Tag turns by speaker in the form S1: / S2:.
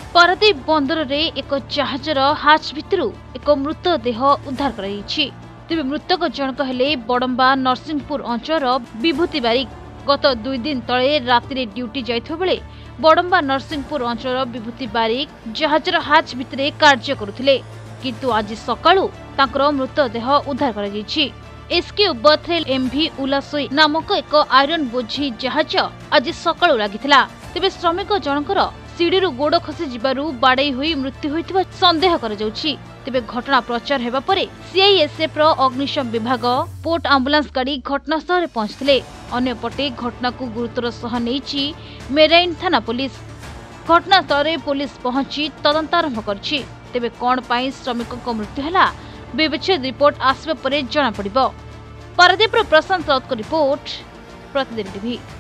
S1: पारादीप बंदर रे एक जहाजर हाच भितरु एक मृतदेह उद्धार कराई। तेज मृतक जनक हेले बड़म्बा नरसिंहपुर अंचल विभूति बारिक। गत 2 दिन तले राति ड्यूटी जाइथिबा बेले बड़म्बा नरसिंहपुर अंचल विभूति बारिक जहाजर हाच भितरे कार्य करुथिले, किंतु आज सकाळु तांकर मृतदेह उद्धार कराई। एसक्यू बर्थरेल एमवी उलासोई नामक एक आयरन बोझी जहाज आज सकाळु लागिथिला। तेबे श्रमिक जनकर सीढ़ी गोड़ खसी जिबारु बाड़ई हुई मृत्यु होइतिबा संदेह करा जाउछि। तेबे घटना प्रचार हेबा परे सीआईएसएफ रो अग्निशम विभाग पोर्ट एम्बुलेंस गाड़ी घटनास्थल पहुंचथिले। अन्य पटे घटना को गुरुतर सह नेछि मेराइन थाना पुलिस। घटनास्थल पुलिस पहुंची तदंत आरंभ करछि। तेबे कोन पई श्रमिक को मृत्यु हला विवेचन रिपोर्ट आसबा परे जणा पड़िबो। पारादीप रो प्रशांत राउत को रिपोर्ट, प्रतिदिन टीवी।